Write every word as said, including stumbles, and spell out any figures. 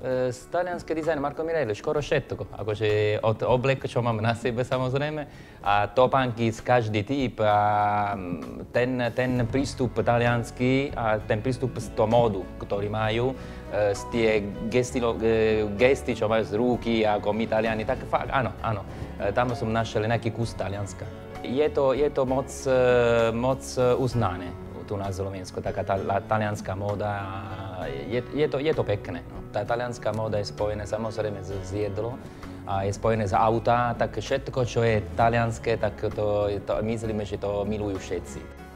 talianské dizajn Marco Mirelli, skoro všetko. Akože od oblek, čo mám na sebe samozrejme, a topánky z každý typ, a ten, ten prístup taliansky a ten prístup z toho módu, ktorý majú, z tie gesty, gesty, čo majú z ruky, ako my Taliani, tak fakt, áno, áno. Tam som našiel nejaký kus Talianska. Je to, je to moc, moc uznané tu na Slovensku, taká tá talianská móda. Je, je, to, je to pekné. No. Tá talianská móda je spojená samozrejme z, z jedlo a je spojené z auta, tak všetko, čo je talianské, tak to, to myslíme, že to milujú všetci.